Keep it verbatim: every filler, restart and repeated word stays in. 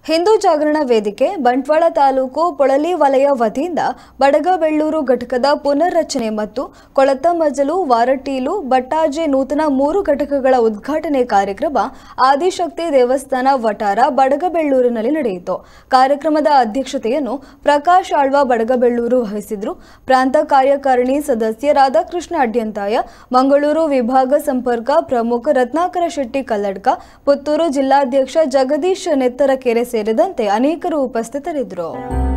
ಹಿಂದೂ ಜಾಗರಣ ವೇದಿಕೆ ಬಂಟ್ವಾಳ ತಾಲೂಕು ಪೊಳಲಿ ವಲಯ ವತಿಯಿಂದ ಬಡಗಬೆಳ್ಳೂರು ಘಟಕದ ಪುನರ್ರಚನೆ ಮತ್ತು ಕೊಳತಮಜಲು ವಾರಟೀಲು ಬಟ್ಟಾಜೆ ನೂತನ ಮೂರು ಘಟಕಗಳ ಉದ್ಘಾಟನೆ ಕಾರ್ಯಕ್ರಮ ಆದಿಶಕ್ತಿ ದೇವಸ್ಥಾನ ವಟಾರ ಬಡಗಬೆಳ್ಳೂರಿನಲ್ಲಿ ನಡೆಯಿತು. ಕಾರ್ಯಕ್ರಮದ ಅಧ್ಯಕ್ಷತೆಯನ್ನು ಪ್ರಕಾಶ್ ಆಳ್ವ ಬಡಗಬೆಳ್ಳೂರು ವಹಿಸಿದರು. ಪ್ರಾಂತ ಕಾರ್ಯಕಾರಿಣಿ ಸದಸ್ಯ ರಾಧಾಕೃಷ್ಣ ಅಡ್ಯಂತಾಯ, ಮಂಗಳೂರು ವಿಭಾಗ ಸಂಪರ್ಕ ಪ್ರಮುಖ ರತ್ನಾಕರ ಶೆಟ್ಟಿ ಕಲ್ಲಡ್ಕ, ಪುತ್ತೂರು ಜಿಲ್ಲಾಧ್ಯಕ್ಷ ಜಗದೀಶ್ ನೆತ್ತರಕೆರೆ ಸೇರಿದಂತೆ ಅನೇಕರು ಉಪಸ್ಥಿತರಿದ್ದರು.